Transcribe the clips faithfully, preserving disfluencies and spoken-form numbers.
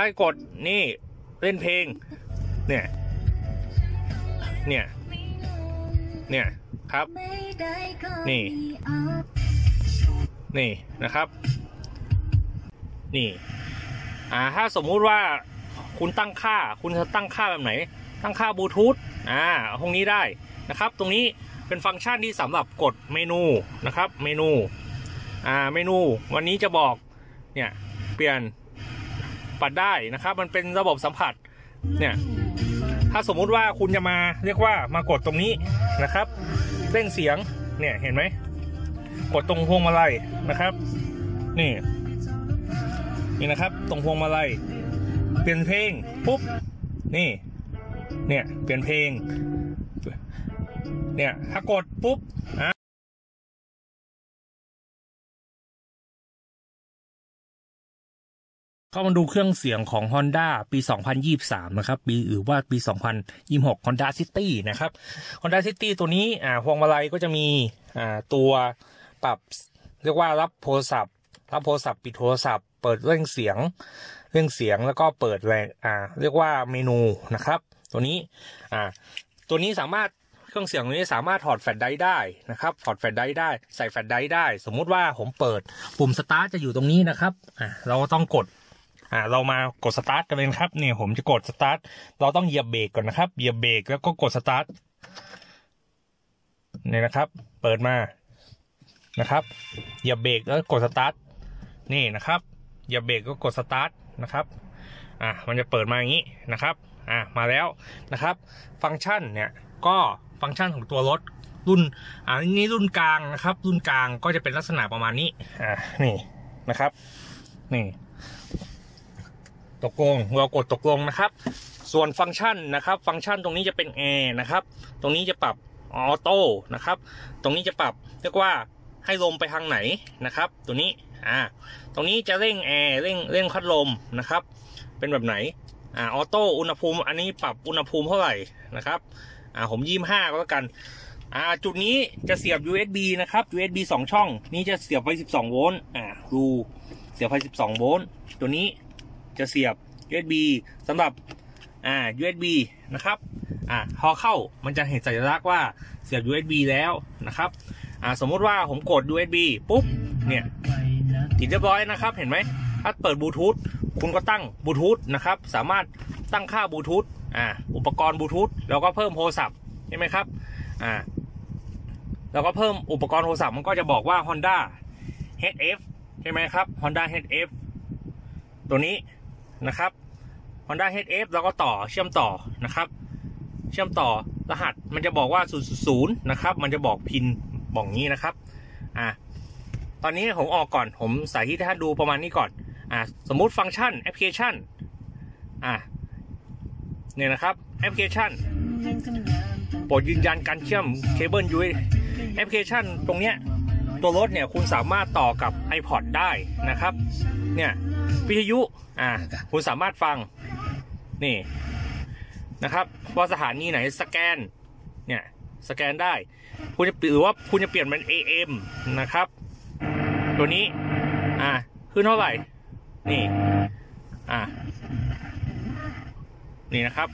ให้กดนี่เล่นเพลงเนี่ยเนี่ยเนี่ยครับนี่นี่นะครับนี่อ่าถ้าสมมุติว่าคุณตั้งค่าคุณจะตั้งค่าแบบไหนตั้งค่าบลูทูธอ่าตรงนี้ได้นะครับตรงนี้เป็นฟังก์ชันที่สำหรับกดเมนูนะครับเมนูอ่าเมนูวันนี้จะบอกเนี่ยเปลี่ยนปัดได้นะครับมันเป็นระบบสัมผัสเนี่ยถ้าสมมุติว่าคุณจะมาเรียกว่ามากดตรงนี้นะครับเร่งเสียงเนี่ยเห็นไหมกดตรงพวงมาลัยนะครับนี่นี่นะครับตรงพวงมาลัยเปลี่ยนเพลงปุ๊บนี่เนี่ยเปลี่ยนเพลงเนี่ยถ้ากดปุ๊บอ่ะเข้ามาดูเครื่องเสียงของ Honda ปี สองพันยี่สิบสาม นะครับปีหรือว่าปี สองพันยี่สิบหก Honda City นะครับ Honda City ตัวนี้อ่าพวงมาลัยก็จะมีอ่าตัวปรับเรียกว่ารับโทรศัพท์รับโทรศัพท์ปิดโทรศัพท์เปิดเร่งเสียงเร่งเสียงแล้วก็เปิดแรงอ่าเรียกว่าเมนูนะครับตัวนี้อ่าตัวนี้สามารถเครื่องเสียงตัวนี้สามารถถอดแฟลชไดรฟ์ได้นะครับถอดแฟลชไดรฟ์ได้ใส่แฟลชไดรฟ์ได้สมมุติว่าผมเปิดปุ่มสตาร์ทจะอยู่ตรงนี้นะครับอ่าเราต้องกดอ่าเรามากดสตาร์ทกันเลยครับเนี่ยผมจะกดสตาร์ทเราต้องเหยียบเบรกก่อนนะครับเหยียบเบรกแล้วก็กดสตาร์ทเนี่ยนะครับเปิดมานะครับเหยียบเบรกแล้วกดสตาร์ทนี่นะครับเหยียบเบรกก็กดสตาร์ทนะครับอ่ะมันจะเปิดมาอย่างนี้นะครับอ่ะมาแล้วนะครับฟังก์ชันเนี่ยก็ฟังก์ชันของตัวรถรุ่นอ่านี่รุ่นกลางนะครับรุ่นกลางก็จะเป็นลักษณะประมาณนี้อ่ะนี่นะครับนี่ตกลงเรากดตกลงนะครับส่วนฟังก์ชันนะครับฟังก์ชันตรงนี้จะเป็นแอร์นะครับตรงนี้จะปรับออโต้นะครับตรงนี้จะปรับเรียกว่าให้ลมไปทางไหนนะครับตัวนี้อ่าตรงนี้จะเร่งแอร์เร่งเร่งพัดลมนะครับเป็นแบบไหนอ่าออโต้อุณหภูมิอันนี้ปรับอุณหภูมิเท่าไหร่นะครับอ่าผมยี่สิบห้าก็แล้วกันอ่าจุดนี้จะเสียบ ยู เอส บี นะครับ ยู เอส บี สองช่องนี้จะเสียบไฟสิบสองโวลต์อ่ารูเสียบไฟสิบสองโวลต์ตัวนี้จะเสียบ ยู เอส บี สำหรับอ่า ยู เอส บี นะครับอ่าพอเข้ามันจะเห็นสัญลักษณ์ว่าเสียบ ยู เอส บี แล้วนะครับอ่าสมมุติว่าผมกด ยู เอส บี ปุ๊บเนี่ยติดเรียบร้อยนะครับเห็นไหมถ้าเปิดบลูทูธคุณก็ตั้งบลูทูธนะครับสามารถตั้งค่าบลูทูธอ่าอุปกรณ์บลูทูธแล้วก็เพิ่มโทรศัพท์ใช่ไหมครับอ่าแล้วก็เพิ่มอุปกรณ์โทรศัพท์มันก็จะบอกว่า Honda เอช เอฟ ใช่ไหมครับ Honda เอช เอฟ ตัวนี้นะครับ Honda เอช เอฟ แล้วก็ต่อเชื่อมต่อนะครับเชื่อมต่อรหัสมันจะบอกว่าศูนย์ ศูนย์นะครับมันจะบอกพินบอกงี้นะครับอ่าตอนนี้ผมออกก่อนผมสาธิตให้ท่านดูประมาณนี้ก่อนอ่าสมมุติฟังก์ชันแอปพลิเคชันอ่าเนี่ยนะครับแอปพลิเคชันโปรดยืนยันการเชื่อมเคเบิลยูแอปพลิเคชันตรงเนี้ยตัวรถเนี่ยคุณสามารถต่อกับ iPod ได้นะครับเนี่ยวิทยุอ่าคุณสามารถฟังนี่นะครับว่าสถานีไหนสแกนเนี่ยสแกนได้คุณจะหรือว่าคุณจะเปลี่ยนเป็น เอ เอ็ม นะครับตัวนี้อ่าขึ้นเท่าไหร่นี่อ่านี่นะครับ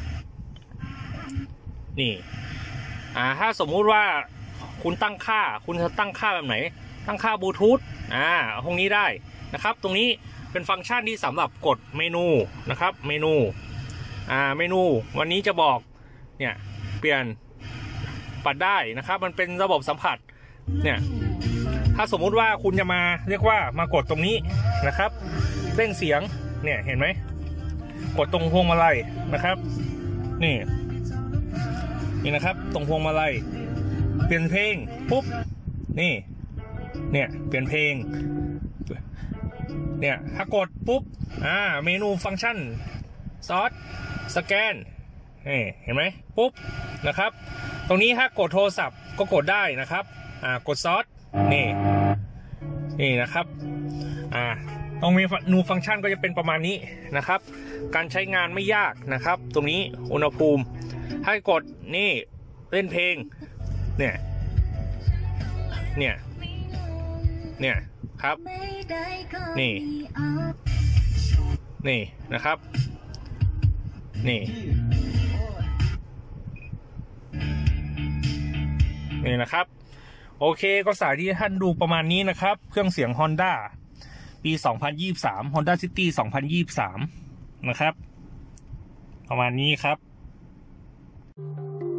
นี่อ่าถ้าสมมุติว่าคุณตั้งค่าคุณจะตั้งค่าแบบไหนตั้งค่าบลูทูธอ่าตรงนี้ได้นะครับตรงนี้เป็นฟังก์ชันที่สำหรับกดเมนูนะครับเมนูอ่าเมนูวันนี้จะบอกเนี่ยเปลี่ยนปัดได้นะครับมันเป็นระบบสัมผัสเนี่ยถ้าสมมุติว่าคุณจะมาเรียกว่ามากดตรงนี้นะครับเร่งเสียงเนี่ยเห็นไหมกดตรงพวงมาลัยนะครับนี่นี่นะครับตรงพวงมาลัยเปลี่ยนเพลงปุ๊บนี่เนี่ยเปลี่ยนเพลงเนี่ยถ้ากดปุ๊บอ่าเมนูฟังก์ชันซอสสแกนนี่เห็นไหมปุ๊บนะครับตรงนี้ถ้ากดโทรศัพท์ก็กดได้นะครับอ่ากดซอสนี่นี่นะครับอ่าตรงเมนูฟังก์ชันก็จะเป็นประมาณนี้นะครับการใช้งานไม่ยากนะครับตรงนี้อุณหภูมิให้กดนี่เล่นเพลงเนี่ยเนี่ยเนี่ยครับนี่นี่นะครับนี่นี่นะครับโอเคก็สายที่ท่านดูประมาณนี้นะครับเครื่องเสียง Honda ปีสองพันยี่สิบสาม Honda City สองพันยี่สิบสามนะครับประมาณนี้ครับ